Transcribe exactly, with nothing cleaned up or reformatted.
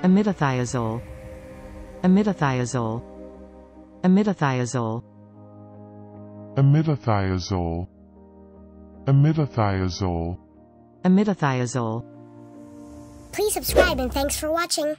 amidothiazole, amidothiazole, amidothiazole, amidothiazole, amidothiazole. amidothiazole. Please subscribe and thanks for watching.